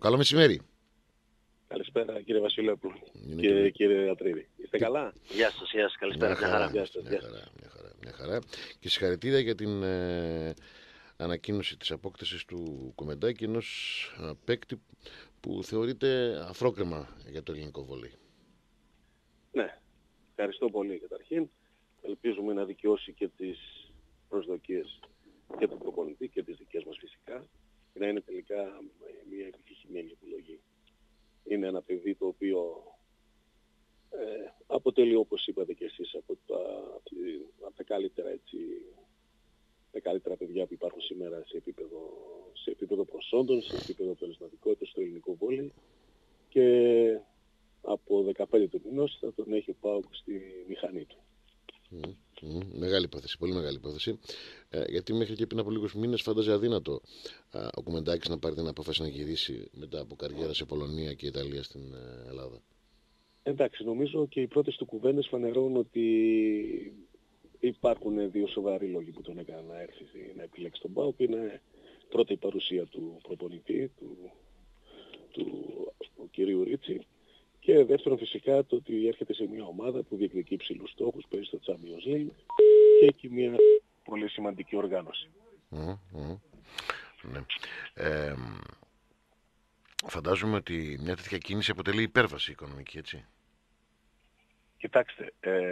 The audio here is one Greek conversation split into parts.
Καλό μεσημέρι. Καλησπέρα κύριε Βασιλόπουλο και κύριε Ατρίδη. Είστε καλά? Γεια σας, καλησπέρα. Μια χαρά. Και συγχαρητήρια για την ανακοίνωση της απόκτησης του Κομεντάκη, ενός παίκτη που θεωρείται αφρόκρεμα για το ελληνικό βόλεϊ. Ναι, ευχαριστώ πολύ καταρχήν. Ελπίζουμε να δικαιώσει και τις προσδοκίες και του προπονητή και τις δικές μας φυσικά και να είναι τελικά μια επιτυχημένη επιλογή. Είναι ένα παιδί το οποίο αποτελεί, όπως είπατε και εσείς, από τα καλύτερα, τα καλύτερα παιδιά που υπάρχουν σήμερα σε επίπεδο προσόντων, σε επίπεδο αποτελεσματικότητας στο ελληνικό βόλεϊ, και από 15 του μηνός θα τον έχει ο ΠΑΟΚ στη μηχανή του. Μεγάλη υπόθεση, πολύ μεγάλη υπόθεση. Γιατί μέχρι και πριν από λίγους μήνες φάνταζε αδύνατο ο Κομεντάκης να πάρει την απόφαση να γυρίσει μετά από καριέρα σε Πολωνία και Ιταλία στην Ελλάδα. Εντάξει, νομίζω και οι πρώτες του κουβέντες φανερώνουν ότι υπάρχουν δύο σοβαροί λόγοι που τον έκαναν να έρθει να επιλέξει τον ΠΑΟΚ. Είναι πρώτα η παρουσία του προπονητή, του κυρίου Ρίτσι, και δεύτερον φυσικά το ότι έρχεται σε μια ομάδα που διεκδικεί υψηλούς στόχους, παίζει στο Champions League και έχει μια πολύ σημαντική οργάνωση. Ναι. Φαντάζομαι ότι μια τέτοια κίνηση αποτελεί υπέρβαση οικονομική, έτσι. Κοιτάξτε,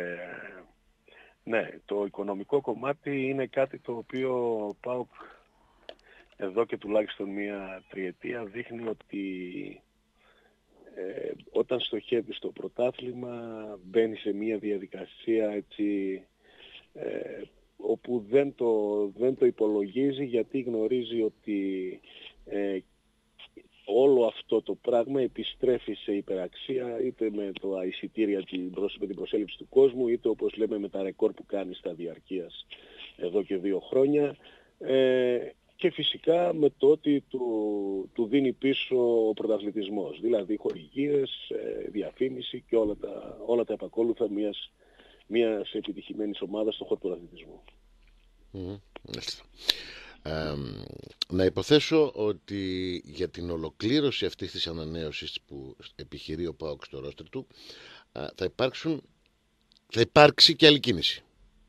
ναι, το οικονομικό κομμάτι είναι κάτι το οποίο ο ΠΑΟΚ εδώ και τουλάχιστον μια τριετία δείχνει ότι όταν στοχεύει στο πρωτάθλημα μπαίνει σε μια διαδικασία έτσι, όπου δεν το υπολογίζει, γιατί γνωρίζει ότι όλο αυτό το πράγμα επιστρέφει σε υπεραξία, είτε με τα εισιτήρια, με την προσέλευση του κόσμου, είτε όπως λέμε με τα ρεκόρ που κάνει στα διαρκείας εδώ και 2 χρόνια, και φυσικά με το ότι του δίνει πίσω ο πρωταθλητισμός, δηλαδή χορηγίες, διαφήμιση και όλα τα επακόλουθα μιας επιτυχημένης ομάδας στον χώρο του πρωταθλητισμού. Να υποθέσω ότι για την ολοκλήρωση αυτής της ανανέωσης που επιχειρεί ο ΠΑΟΚ στο ρόστερ του θα υπάρξει και άλλη κίνηση.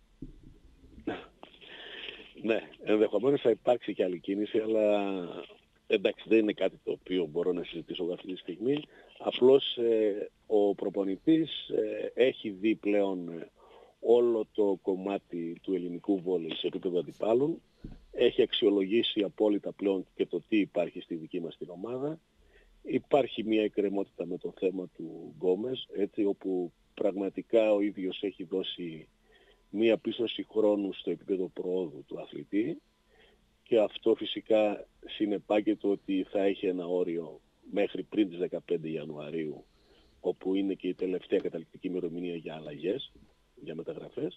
Ναι, ενδεχομένως θα υπάρξει και άλλη κίνηση, αλλά εντάξει, δεν είναι κάτι το οποίο μπορώ να συζητήσω αυτή τη στιγμή. Απλώς ο προπονητής έχει δει πλέον όλο το κομμάτι του ελληνικού βόλεϊ σε επίπεδο αντιπάλων. Έχει αξιολογήσει απόλυτα πλέον και το τι υπάρχει στη δική μας την ομάδα. Υπάρχει μια εκκρεμότητα με το θέμα του Γκόμες, έτσι, όπου πραγματικά ο ίδιος έχει δώσει μια πίστοση χρόνου στο επίπεδο προόδου του αθλητή, και αυτό φυσικά συνεπάγεται ότι θα έχει ένα όριο μέχρι πριν τις 15 Ιανουαρίου, όπου είναι και η τελευταία καταληκτική ημερομηνία για αλλαγές, για μεταγραφές,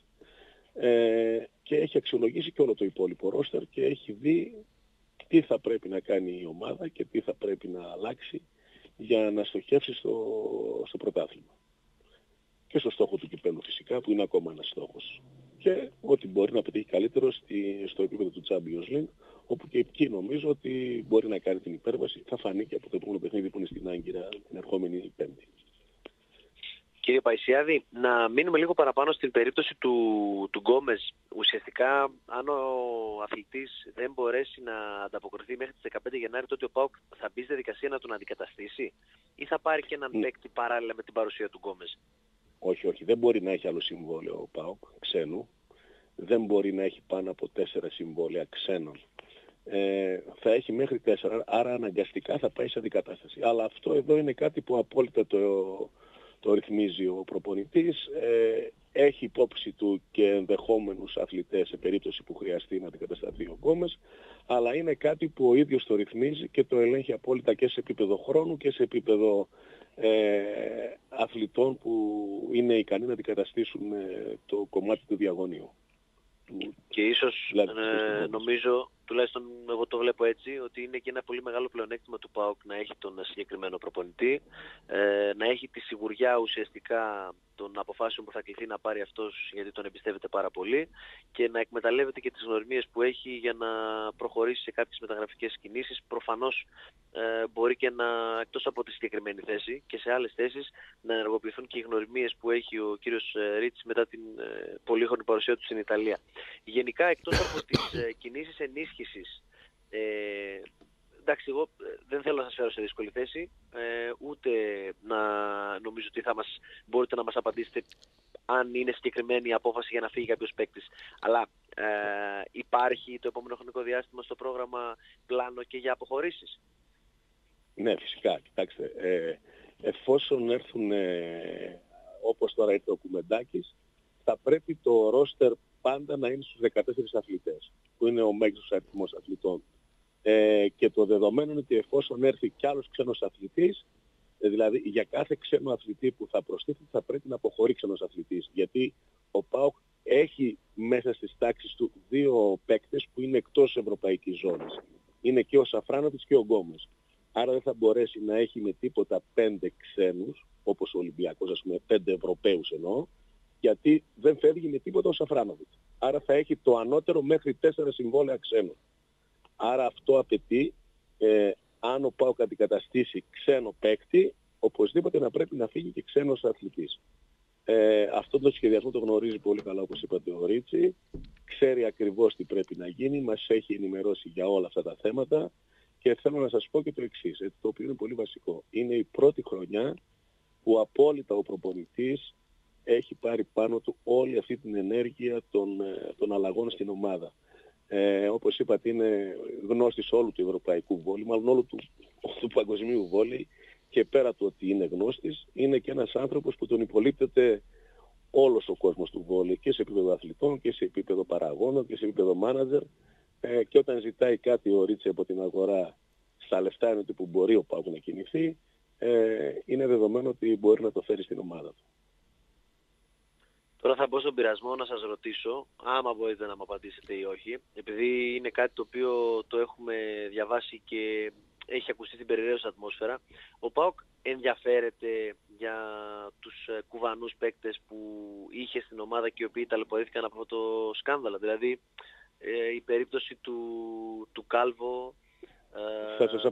και έχει αξιολογήσει και όλο το υπόλοιπο ρόστερ και έχει δει τι θα πρέπει να κάνει η ομάδα και τι θα πρέπει να αλλάξει για να στοχεύσει στο πρωτάθλημα. Και στο στόχο του κυπέλλου φυσικά, που είναι ακόμα ένας στόχος. Και ότι μπορεί να πετύχει καλύτερο στο επίπεδο του Champions League, όπου και εκεί νομίζω ότι μπορεί να κάνει την υπέρβαση. Θα φανεί και από το επόμενο παιχνίδι που είναι στην Άγκυρα την ερχόμενη Πέμπτη. Κύριε Παϊσιάδη, να μείνουμε λίγο παραπάνω στην περίπτωση του Γκόμες. Ουσιαστικά, αν ο αθλητής δεν μπορέσει να ανταποκριθεί μέχρι τις 15 Γενάρη, τότε ο ΠΑΟΚ θα μπει στη διαδικασία να τον αντικαταστήσει, ή θα πάρει και έναν παίκτη παράλληλα με την παρουσία του Γκόμες? Όχι, δεν μπορεί να έχει άλλο συμβόλαιο ο ΠΑΟΚ ξένου. Δεν μπορεί να έχει πάνω από 4 συμβόλαια ξένων. Θα έχει μέχρι 4, άρα αναγκαστικά θα πάει σε αντικατάσταση. Αλλά αυτό εδώ είναι κάτι που απόλυτα το ρυθμίζει ο προπονητής. Έχει υπόψη του και ενδεχόμενους αθλητές σε περίπτωση που χρειαστεί να αντικατασταθεί ο Γκόμες, αλλά είναι κάτι που ο ίδιος το ρυθμίζει και το ελέγχει απόλυτα και σε επίπεδο χρόνου και σε επίπεδο αθλητών που είναι ικανοί να αντικαταστήσουν το κομμάτι του διαγωνίου. Και ίσως νομίζω τουλάχιστον εγώ το βλέπω έτσι, ότι είναι και ένα πολύ μεγάλο πλεονέκτημα του ΠΑΟΚ να έχει τον συγκεκριμένο προπονητή, να έχει τη σιγουριά ουσιαστικά των αποφάσεων που θα κληθεί να πάρει αυτός, γιατί τον εμπιστεύεται πάρα πολύ, και να εκμεταλλεύεται και τις γνωριμίες που έχει για να προχωρήσει σε κάποιες μεταγραφικές κινήσεις. Προφανώς μπορεί και να, εκτός από τη συγκεκριμένη θέση και σε άλλες θέσεις, να ενεργοποιηθούν και οι γνωριμίες που έχει ο κύριος Ρίτσι μετά την πολύχρονη παρουσία του στην Ιταλία. Γενικά, εκτός από τις κινήσεις ενίσχυσης, εντάξει, εγώ δεν θέλω να σας φέρω σε δύσκολη θέση, ούτε να νομίζω ότι μπορείτε να μας απαντήσετε αν είναι συγκεκριμένη η απόφαση για να φύγει κάποιος παίκτης. Αλλά υπάρχει το επόμενο χρονικό διάστημα στο πρόγραμμα πλάνο και για αποχωρήσεις? Ναι, φυσικά. Κοιτάξτε, εφόσον έρθουν όπως τώρα ήρθε ο Κουμεντάκης, θα πρέπει το ρόστερ πάντα να είναι στους 14 αθλητές, που είναι ο μέγιστος αριθμός αθλητών. Και το δεδομένο είναι ότι εφόσον έρθει κι άλλος ξένος αθλητής, δηλαδή για κάθε ξένο αθλητή που θα προστίθεται θα πρέπει να αποχωρεί ξένος αθλητής. Γιατί ο ΠΑΟΚ έχει μέσα στις τάξεις του 2 παίκτες που είναι εκτός ευρωπαϊκής ζώνης. Είναι και ο Σαφράνοβιτς και ο Γκόμες. Άρα δεν θα μπορέσει να έχει με τίποτα 5 ξένους, όπως ο Ολυμπιακός, ας πούμε 5 Ευρωπαίους εννοώ, γιατί δεν φεύγει με τίποτα ο Σαφράνοβιτς. Άρα θα έχει το ανώτερο μέχρι 4 συμβόλαια ξένων. Άρα αυτό απαιτεί, αν ο ΠΑΟΚ αντικαταστήσει ξένο παίκτη, οπωσδήποτε να πρέπει να φύγει και ξένος αθλητής. Αυτό το σχεδιασμό το γνωρίζει πολύ καλά, όπως είπατε, ο Ρίτσι. Ξέρει ακριβώς τι πρέπει να γίνει, μας έχει ενημερώσει για όλα αυτά τα θέματα και θέλω να σας πω και το εξής, το οποίο είναι πολύ βασικό. Είναι η πρώτη χρονιά που απόλυτα ο προπονητής έχει πάρει πάνω του όλη αυτή την ενέργεια των αλλαγών στην ομάδα. Όπως είπατε, είναι γνώστης όλου του ευρωπαϊκού βόλεϊ, μάλλον όλου του παγκοσμίου βόλεϊ, και πέρα του ότι είναι γνώστης, είναι και ένας άνθρωπος που τον υπολείπτεται όλος ο κόσμος του βόλεϊ, και σε επίπεδο αθλητών και σε επίπεδο παραγόνων και σε επίπεδο μάνατζερ, και όταν ζητάει κάτι ο Ρίτσι από την αγορά, στα λεφτά είναι ότι που μπορεί ο ΠΑΟΚ να κινηθεί, είναι δεδομένο ότι μπορεί να το φέρει στην ομάδα του. Τώρα θα μπω στον πειρασμό να σας ρωτήσω, άμα μπορείτε να μου απαντήσετε ή όχι, επειδή είναι κάτι το οποίο το έχουμε διαβάσει και έχει ακουστεί στην περιραίωσα ατμόσφαιρα. Ο ΠΑΟΚ ενδιαφέρεται για τους κουβανούς παίκτες που είχε στην ομάδα και οι οποίοι ταλαιπωρήθηκαν από αυτό το σκάνδαλο. Δηλαδή η περίπτωση του Κάλβο. Θα σας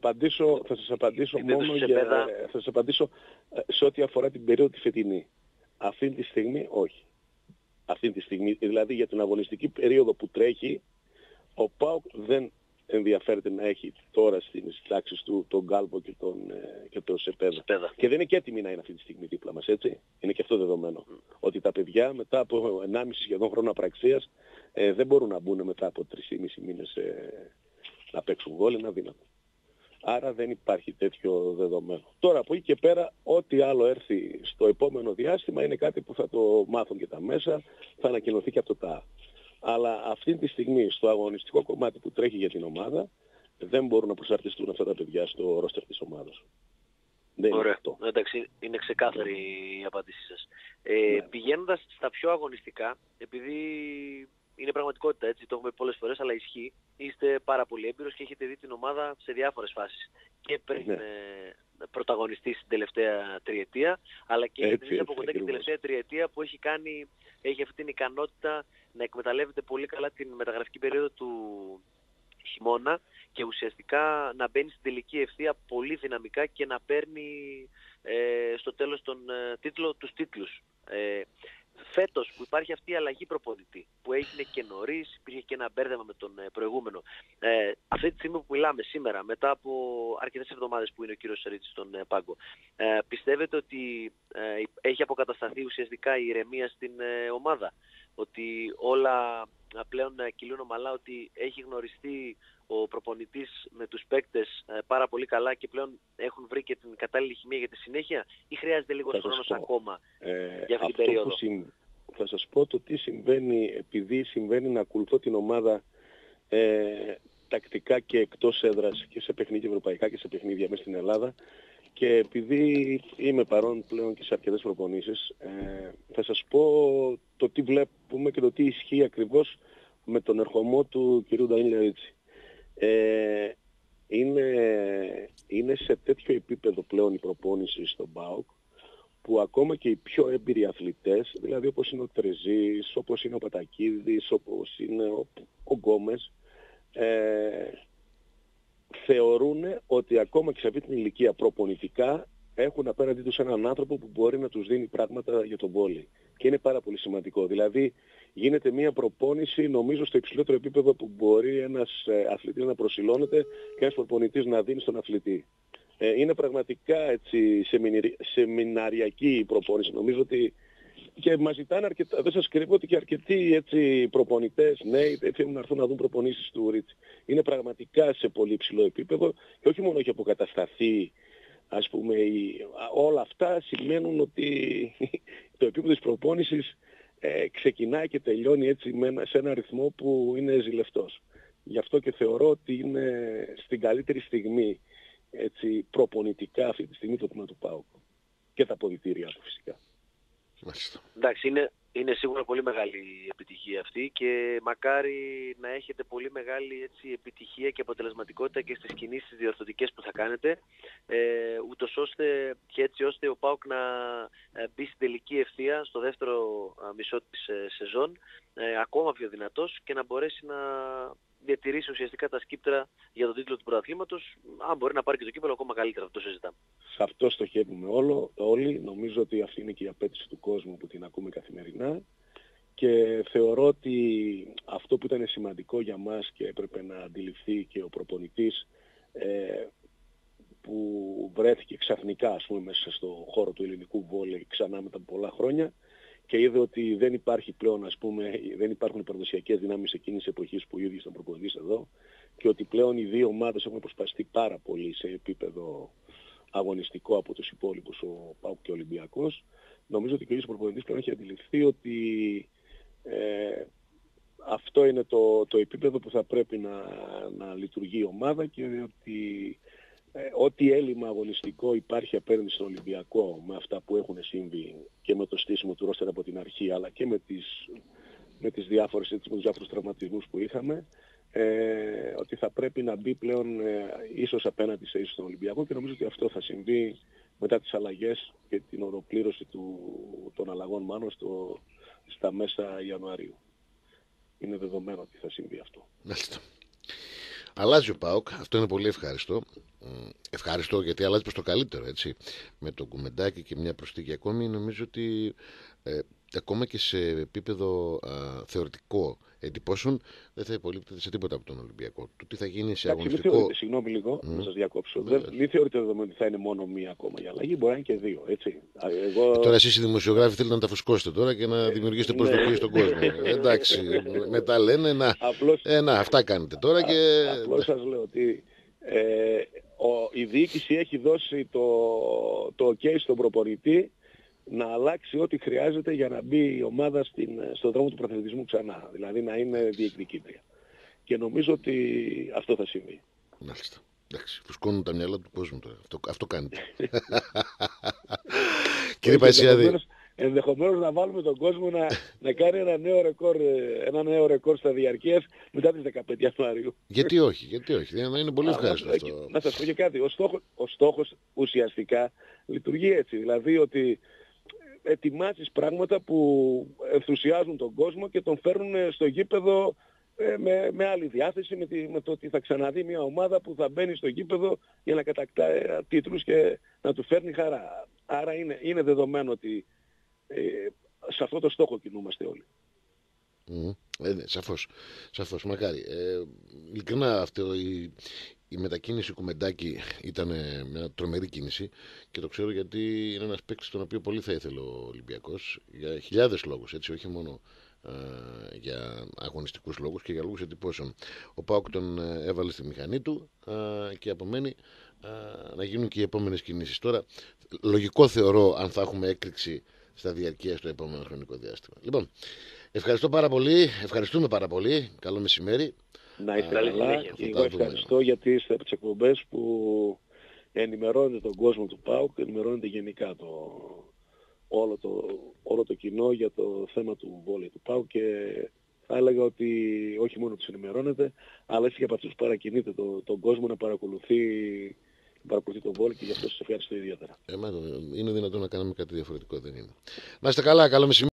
απαντήσω σε ό,τι αφορά την περίοδο τη φετινή. Αυτή τη στιγμή όχι. Αυτή τη στιγμή, δηλαδή για την αγωνιστική περίοδο που τρέχει, ο ΠΑΟΚ δεν ενδιαφέρεται να έχει τώρα στις τάξεις του τον Γκάλβο και τον Σεπέδα. Και δεν είναι και έτοιμοι να είναι αυτή τη στιγμή δίπλα μας, έτσι. Είναι και αυτό δεδομένο. Ότι τα παιδιά μετά από 1,5 σχεδόν χρόνο απραξίας δεν μπορούν να μπουν μετά από 3,5 μήνες να παίξουν γκολ, είναι αδύνατο. Άρα δεν υπάρχει τέτοιο δεδομένο. Τώρα από εκεί και πέρα, ό,τι άλλο έρθει στο επόμενο διάστημα είναι κάτι που θα το μάθουν και τα μέσα, θα ανακοινωθεί και από το ΤΑ. Αλλά αυτή τη στιγμή στο αγωνιστικό κομμάτι που τρέχει για την ομάδα, δεν μπορούν να προσαρτιστούν αυτά τα παιδιά στο ρόστερ της ομάδας. Ωραία. Εντάξει, είναι ξεκάθαρη η απάντησή σας. Πηγαίνοντας στα πιο αγωνιστικά, επειδή είναι πραγματικότητα, έτσι, το έχουμε πει πολλές φορές, αλλά ισχύει. Είστε πάρα πολύ έμπειρος και έχετε δει την ομάδα σε διάφορες φάσεις. Και πριν πρωταγωνιστεί στην τελευταία τριετία, αλλά και έχετε δει από κοντά και την τελευταία τριετία που έχει αυτή την ικανότητα να εκμεταλλεύεται πολύ καλά την μεταγραφική περίοδο του χειμώνα και ουσιαστικά να μπαίνει στην τελική ευθεία πολύ δυναμικά και να παίρνει στο τέλος τους τίτλους. Φέτος που υπάρχει αυτή η αλλαγή προπονητή που έγινε και νωρίς, υπήρχε και ένα μπέρδεμα με τον προηγούμενο. Αυτή τη στιγμή που μιλάμε σήμερα, μετά από αρκετές εβδομάδες που είναι ο κύριος Ρίτσης στον πάγκο, πιστεύετε ότι έχει αποκατασταθεί ουσιαστικά η ηρεμία στην ομάδα? Ότι όλα πλέον κυλούν ομαλά, ότι έχει γνωριστεί ο προπονητής με τους παίκτες πάρα πολύ καλά και πλέον έχουν βρει και την κατάλληλη χημεία για τη συνέχεια, ή χρειάζεται λίγος χρόνος ακόμα για αυτή την περίοδο? Θα σας πω το τι συμβαίνει, επειδή συμβαίνει να ακολουθώ την ομάδα τακτικά και εκτός έδρας και σε παιχνίδια ευρωπαϊκά και σε παιχνίδια μέσα στην Ελλάδα, και επειδή είμαι παρόν πλέον και σε αρκετές προπονήσεις, θα σας πω το τι βλέπουμε και το τι ισχύει ακριβώς με τον ερχομό του κ. Ντανίλη Ρίτσι. Είναι σε τέτοιο επίπεδο πλέον η προπόνηση στον ΠΑΟΚ, που ακόμα και οι πιο έμπειροι αθλητές, δηλαδή όπως είναι ο Τρεζής, όπως είναι ο Πατακίδης, όπως είναι ο Γκόμες, θεωρούν ότι ακόμα και σε αυτή την ηλικία προπονητικά έχουν απέναντι τους έναν άνθρωπο που μπορεί να τους δίνει πράγματα για τον βόλεϊ. Και είναι πάρα πολύ σημαντικό. Δηλαδή γίνεται μια προπόνηση νομίζω στο υψηλότερο επίπεδο που μπορεί ένας αθλητής να προσηλώνεται και ένας προπονητής να δίνει στον αθλητή. Είναι πραγματικά έτσι σεμιναριακή η προπόνηση. Νομίζω ότι και μας ζητάνε αρκετά, δεν σας κρύβω ότι και αρκετοί έτσι προπονητές νέοι θέλουν να έρθουν να δουν προπονήσεις του Ρίτσι. Είναι πραγματικά σε πολύ υψηλό επίπεδο και όχι μόνο έχει αποκατασταθεί, ας πούμε, όλα αυτά σημαίνουν ότι το επίπεδο της προπόνησης ξεκινάει και τελειώνει έτσι σε ένα ρυθμό που είναι ζηλευτός. Γι' αυτό και θεωρώ ότι είναι στην καλύτερη στιγμή έτσι, προπονητικά αυτή τη στιγμή το τμήμα του ΠΑΟΚ και τα αποδυτήρια του φυσικά. Εντάξει, είναι σίγουρα πολύ μεγάλη η επιτυχία αυτή και μακάρι να έχετε πολύ μεγάλη έτσι, επιτυχία και αποτελεσματικότητα και στις κινήσεις διορθωτικές που θα κάνετε, ούτως ώστε και έτσι ώστε ο ΠΑΟΚ να μπει στην τελική ευθεία στο δεύτερο μισό της σεζόν ακόμα πιο δυνατός και να μπορέσει να διατηρήσει ουσιαστικά τα σκύπτρα για τον τίτλο του πρωταθλήματος. Αν μπορεί να πάρει και το κύπελλο ακόμα καλύτερα, αυτό συζητάμε. Σε αυτό στοχεύουμε όλοι. Νομίζω ότι αυτή είναι και η απέτηση του κόσμου που την ακούμε καθημερινά. Και θεωρώ ότι αυτό που ήταν σημαντικό για μας και έπρεπε να αντιληφθεί και ο προπονητής που βρέθηκε ξαφνικά ας πούμε, μέσα στο χώρο του ελληνικού βόλεϊ ξανά μετά από πολλά χρόνια και είδε ότι δεν υπάρχει πλέον, ας πούμε, δεν υπάρχουν οι παραδοσιακές δυνάμεις εκείνης της εποχής που ο ίδιος ήταν προπονητής εδώ και ότι πλέον οι δύο ομάδες έχουν προσπαστεί πάρα πολύ σε επίπεδο αγωνιστικό από τους υπόλοιπους, ο ΠΑΟΚ και ο Ολυμπιακός. Νομίζω ότι και ο ίδιος προπονητής πλέον έχει αντιληφθεί ότι αυτό είναι το επίπεδο που θα πρέπει να λειτουργεί η ομάδα και ότι ό,τι έλλειμμα αγωνιστικό υπάρχει απέναντι στον Ολυμπιακό με αυτά που έχουν συμβεί και με το στήσιμο του ρόστερ από την αρχή αλλά και με τους διάφορους τραυματισμούς που είχαμε, ότι θα πρέπει να μπει πλέον ίσως απέναντι σε ίσως στον Ολυμπιακό και νομίζω ότι αυτό θα συμβεί μετά τις αλλαγές και την ολοκλήρωση των αλλαγών μάλλον στα μέσα Ιανουαρίου. Είναι δεδομένο ότι θα συμβεί αυτό. Αλλάζει ο ΠΑΟΚ, αυτό είναι πολύ ευχάριστο. Ευχάριστο γιατί αλλάζει προς το καλύτερο, έτσι. Με το κουμεντάκι και μια προσθήκη ακόμη, νομίζω ότι ακόμα και σε επίπεδο θεωρητικό εντυπώσεων δεν θα υπολείπτεται σε τίποτα από τον Ολυμπιακό. Το τι θα γίνει σε αγωνιστικό. Συγγνώμη λίγο, να σας διακόψω. Μην θεωρείτε δεδομένο ότι θα είναι μόνο μία ακόμα η αλλαγή, μπορεί να είναι και δύο. Έτσι. Τώρα εσείς οι δημοσιογράφοι θέλετε να τα φουσκώσετε τώρα και να δημιουργήσετε προσδοκίες στον κόσμο. Εντάξει, μετά λένε αυτά κάνετε τώρα και. Απλώς σας λέω ότι η διοίκηση έχει δώσει το OK στον προπονητή να αλλάξει ό,τι χρειάζεται για να μπει η ομάδα στον δρόμο του πρωταθλητισμού ξανά. Δηλαδή να είναι διεκδικήτρια. Και νομίζω ότι αυτό θα συμβεί. Μάλιστα. Εντάξει, φουσκώνουν τα μυαλά του κόσμου τώρα. Αυτό κάνετε. Κύριε Παϊσιάδη. Ενδεχομένως να βάλουμε τον κόσμο να κάνει ένα νέο ρεκόρ στα διαρκείας μετά τις 15 Ιανουαρίου. Γιατί όχι. Είναι πολύ ευχάριστο αυτό. Να σας πω και κάτι. Ο στόχος ουσιαστικά λειτουργεί έτσι. Δηλαδή ότι ετοιμάζεις πράγματα που ενθουσιάζουν τον κόσμο και τον φέρνουν στο γήπεδο με άλλη διάθεση, με το ότι θα ξαναδεί μια ομάδα που θα μπαίνει στο γήπεδο για να κατακτά τίτλους και να του φέρνει χαρά. Άρα είναι δεδομένο ότι σε αυτό το στόχο κινούμαστε όλοι. Σαφώς, μακάρι. Ειλικρινά αυτό η μετακίνηση Κουμεντάκη ήταν μια τρομερή κίνηση και το ξέρω γιατί είναι ένας παίκτης τον οποίο πολύ θα ήθελε ο Ολυμπιακός για χιλιάδες λόγους, έτσι, όχι μόνο για αγωνιστικούς λόγους και για λόγους εντυπώσεων. Ο ΠΑΟΚ τον έβαλε στη μηχανή του και απομένει να γίνουν και οι επόμενες κινήσεις. Τώρα, λογικό θεωρώ αν θα έχουμε έκρηξη στα διαρκεία στο επόμενο χρονικό διάστημα. Λοιπόν, ευχαριστούμε πάρα πολύ. Καλό μεσημέρι. Να είστε καλά. Εγώ ευχαριστώ γιατί είστε από τις εκπομπές που ενημερώνετε τον κόσμο του ΠΑΟΚ, ενημερώνετε γενικά όλο το κοινό για το θέμα του βόλεϊ του ΠΑΟΚ και θα έλεγα έλεγα ότι όχι μόνο τους ενημερώνετε, αλλά έτσι και από αυτούς που παρακινείτε τον κόσμο να παρακολουθεί τον βόλ, και γι' αυτό σας ευχαριστώ ιδιαίτερα. Είναι δυνατόν να κάνουμε κάτι διαφορετικό, δεν είναι. Να είστε καλά, καλό μεσημέρι.